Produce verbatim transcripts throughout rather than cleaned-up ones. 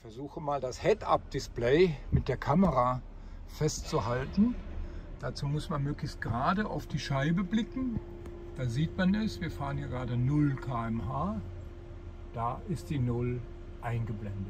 versuche mal das Head-Up-Display mit der Kamera festzuhalten. Dazu muss man möglichst gerade auf die Scheibe blicken. Da sieht man es, wir fahren hier gerade null Kilometer pro Stunde. Da ist die null eingeblendet.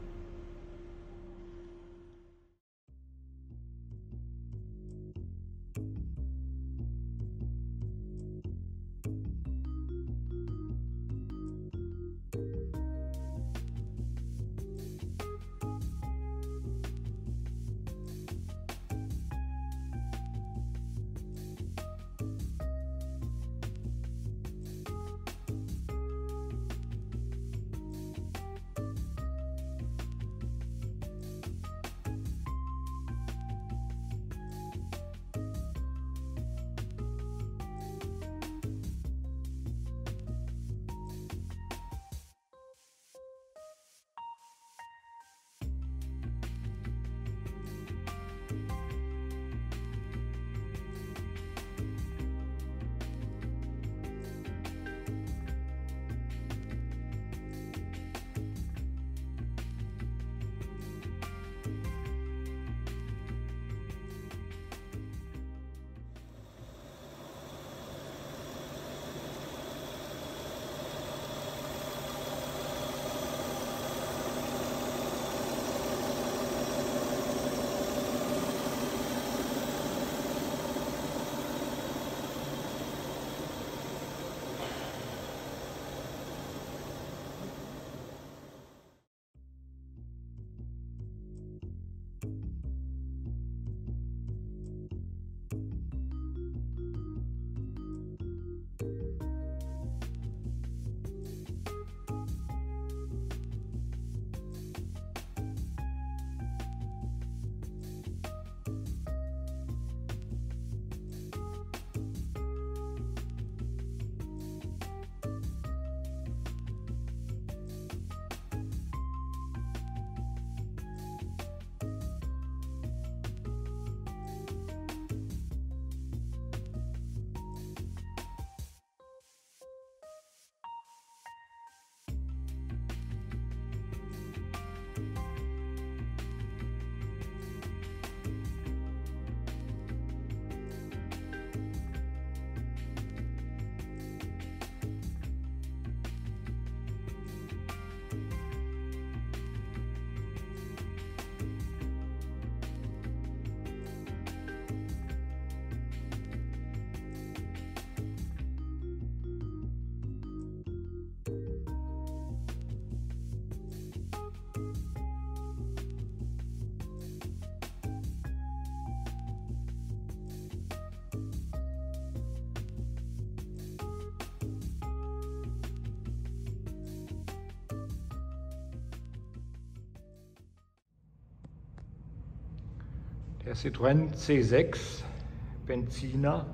Der Citroën C sechs Benziner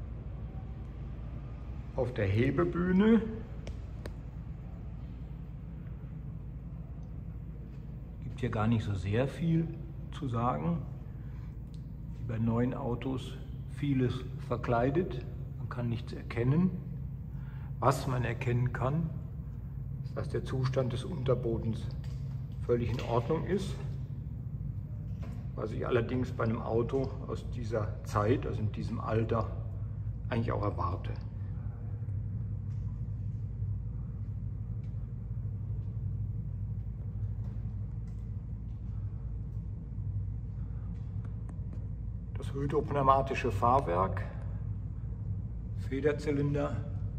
auf der Hebebühne. Gibt hier gar nicht so sehr viel zu sagen. Wie bei neuen Autos vieles verkleidet. Man kann nichts erkennen. Was man erkennen kann, ist, dass der Zustand des Unterbodens völlig in Ordnung ist. Was ich allerdings bei einem Auto aus dieser Zeit, also in diesem Alter, eigentlich auch erwarte. Das hydropneumatische Fahrwerk, Federzylinder,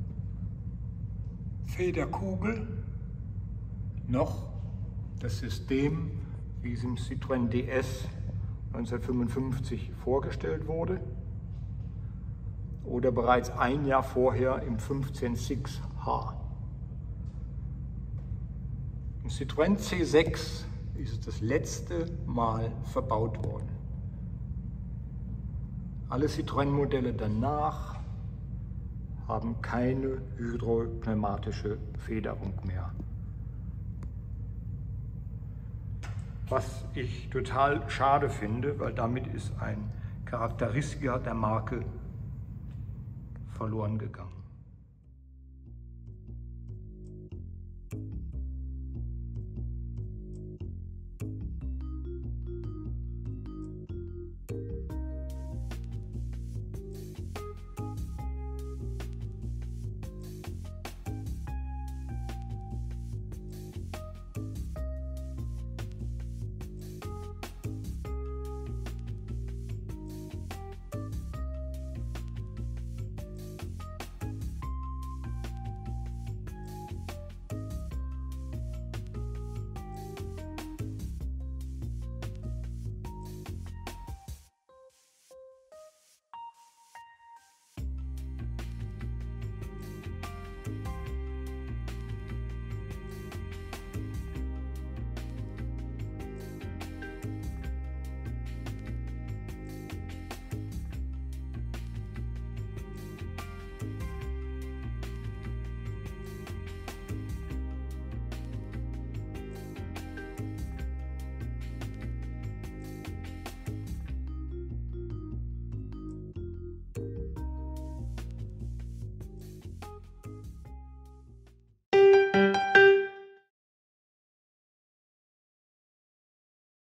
Federkugel, noch das System, wie es im Citroën D S neunzehnhundertfünfundfünfzig vorgestellt wurde oder bereits ein Jahr vorher im fünfzehn sechs H. Im Citroën C sechs ist es das letzte Mal verbaut worden. Alle Citroën-Modelle danach haben keine hydropneumatische Federung mehr. Was ich total schade finde, weil damit ist ein Charakteristika der Marke verloren gegangen.